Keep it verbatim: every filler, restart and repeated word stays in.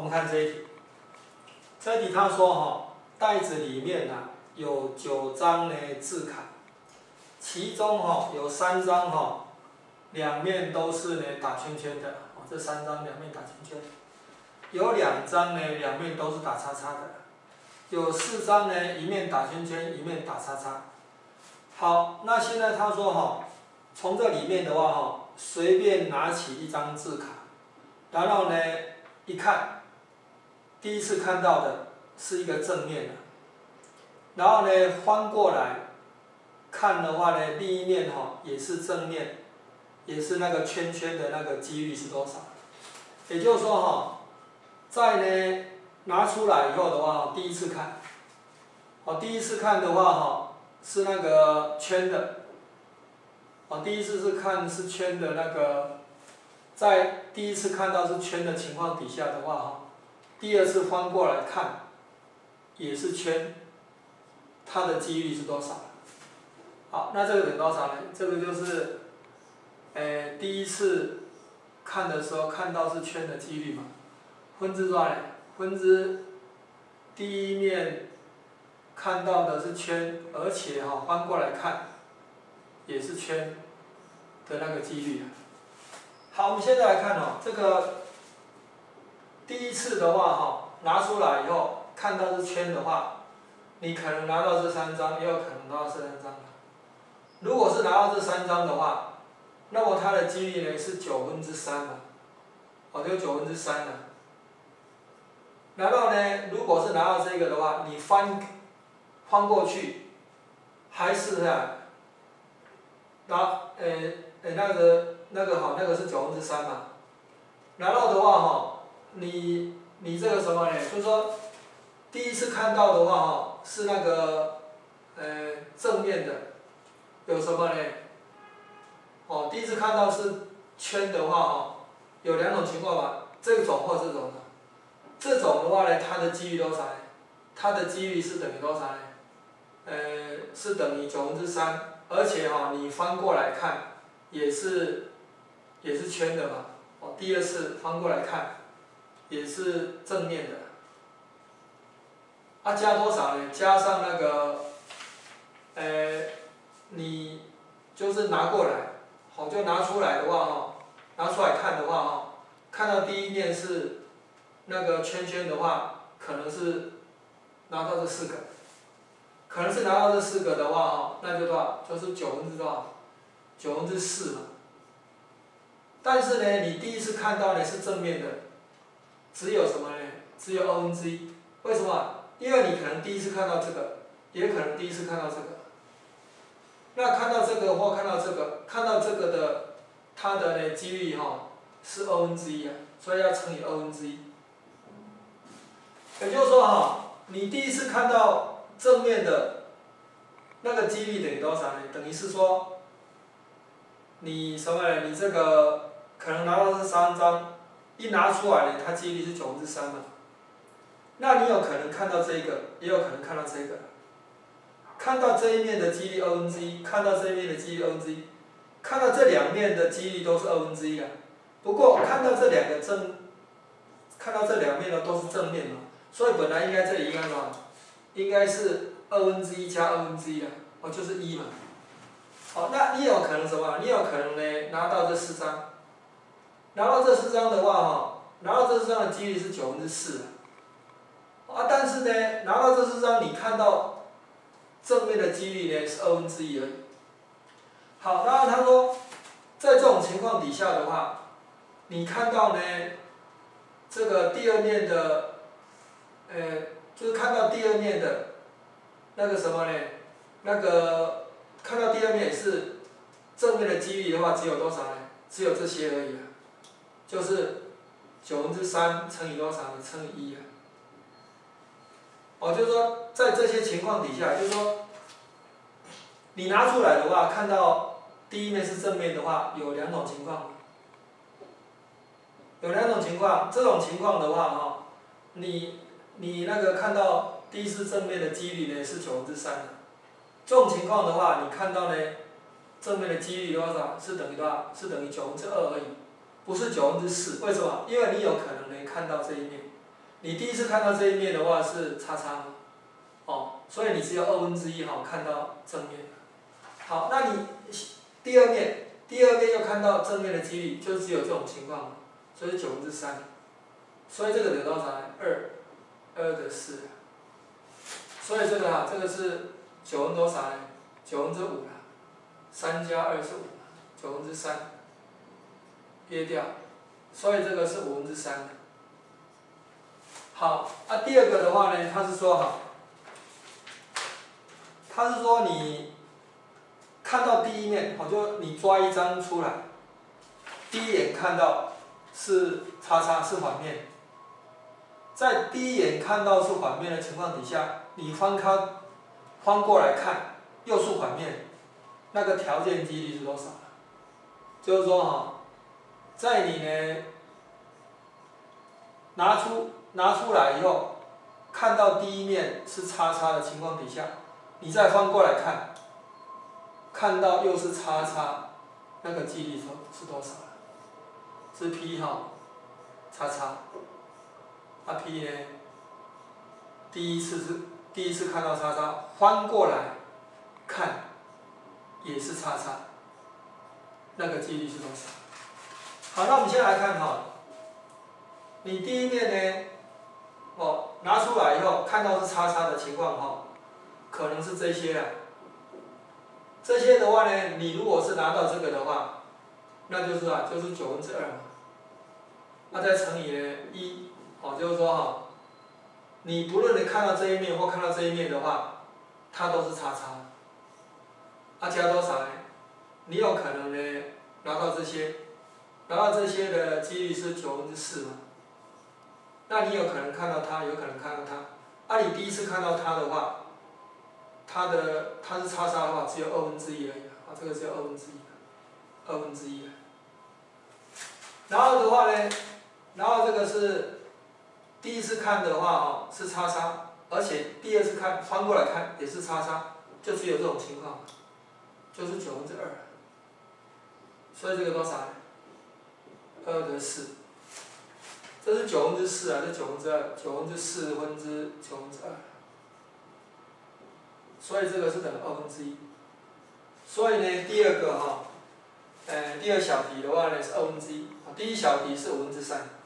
我们看这一题，这一题他说哈，袋子里面啊有九张呢字卡，其中哈有三张哈两面都是呢打圈圈的，哦这三张两面打圈圈，有两张呢两面都是打叉叉的，有四张呢一面打圈圈一面打叉叉。好，那现在他说哈，从这里面的话哈，随便拿起一张字卡，然后呢一看。第一次看到的是一个正面的，然后呢翻过来看的话呢，另一面哈也是正面，也是那个圈圈的那个几率是多少？也就是说哈，在呢拿出来以后的话，第一次看，哦第一次看的话哈是那个圈的，哦第一次是看是圈的那个，在第一次看到是圈的情况底下的话哈。第二次翻过来看，也是圈，它的几率是多少？好，那这个等于多少呢？这个就是，呃，第一次看的时候看到是圈的几率嘛，分之多少呢？分之第一面看到的是圈，而且哈、哦、翻过来看，也是圈的那个几率。好，我们现在来看哦，这个。第一次的话哈，拿出来以后看到是圈的话，你可能拿到这三张，也有可能拿到这三张。如果是拿到这三张的话，那么它的几率呢是九分之三嘛，哦，就九分之三了。然后呢，如果是拿到这个的话，你翻翻过去，还是啊，拿呃呃那个那个哈，那个是九分之三嘛。然后的话哈。你你这个什么呢？就是说，第一次看到的话哈，是那个呃正面的，有什么呢？哦，第一次看到是圈的话哈，有两种情况吧，这种或这种的。这种的话呢，它的几率多少呢？它的几率是等于多少呢？呃，是等于九分之三，而且哈，你翻过来看，也是也是圈的嘛。哦，第二次翻过来看。也是正面的，啊加多少呢？加上那个，呃，你就是拿过来，好就拿出来的话哈，拿出来看的话哈，看到第一面是那个圈圈的话，可能是拿到这四个，可能是拿到这四个的话哈，那就多少？就是九分之多少？九分之四嘛。但是呢，你第一次看到呢是正面的。只有什么呢？只有二分之一。为什么？因为你可能第一次看到这个，也可能第一次看到这个。那看到这个或看到这个，看到这个的，它的呢几率哈、哦、是二分之一啊，所以要乘以二分之一。也就是说哈、哦，你第一次看到正面的，那个几率等于多少呢？等于是说，你什么呢？你这个可能拿到这三张。一拿出来呢，它几率是九分之三嘛。那你有可能看到这个，也有可能看到这个。看到这一面的几率二分之一，看到这一面的几率二分之一，看到这两面的几率都是二分之一啊。不过看到这两个正，看到这两面的都是正面嘛，所以本来应该这里应该什么？应该是二分之一加二分之一啊，哦就是一嘛。好，那你有可能什么？你有可能呢拿到这四张。拿到这四张的话哈，拿到这四张的几率是九分之四啊，但是呢，拿到这四张你看到正面的几率呢是二分之一而已。好，然后他说，在这种情况底下的话，你看到呢，这个第二面的，呃，就是看到第二面的，那个什么呢？那个看到第二面也是正面的几率的话，只有多少呢？只有这些而已啊。就是九分之三乘以多少呢？乘以一啊。哦，就是说，在这些情况底下，就是说，你拿出来的话，看到第一面是正面的话，有两种情况。有两种情况，这种情况的话哈，你你那个看到第一次正面的几率呢是九分之三的。这种情况的话，你看到呢，正面的几率多少？是等于多少？是等于九分之二而已。不是九分之四，为什么？因为你有可能呢看到这一面， 你第一次看到这一面的话是叉叉嘛，哦，所以你只有二分之一哈看到正面。好，那你第二面，第二面又看到正面的几率就只有这种情况，所以九分之三，所以这个得多少呢？二，二的四。所以这个啊，这个是九分多少呢？九分之五啦，三加二是五，九分之三，约掉，所以这个是五分之三。好，啊，第二个的话呢，他是说哈，他是说你看到第一面，我就你抓一张出来，第一眼看到是叉叉是反面，在第一眼看到是反面的情况底下，你翻开翻过来看又是反面，那个条件几率是多少？就是说哈，在你呢拿出拿出来以后，看到第一面是叉叉的情况底下，你再翻过来看，看到又是叉叉，那个几率是是多少？是 P 哈叉叉，啊 P 呢？第一次是第一次看到叉叉，翻过来看也是叉叉，那个几率是多少？好，那我们先来看哈，你第一面呢，哦，拿出来以后看到是叉叉的情况哈，可能是这些啊。这些的话呢，你如果是拿到这个的话，那就是啊，就是九分之二嘛。那再乘以呢一，哦，就是说哈，你不论你看到这一面或看到这一面的话，它都是叉叉。啊，加多少呢？你有可能呢拿到这些，拿到这些的几率是九分之四嘛。那你有可能看到它，有可能看到它。啊，你第一次看到它的话，它的它是叉叉的话，只有二分之一而已啊，这个只有二分之一，二分之一。然后的话呢，然后这个是第一次看的话哦是叉叉，而且第二次看翻过来看也是叉叉，就只有这种情况，就是九分之二。所以这个多少呢？二的四。这是九分之四啊，这九分之二，九分之四分之九分之二，所以这个是等于二分之一。所以呢，第二个哈，呃，第二小题的话呢是二分之一，第一小题是五分之三。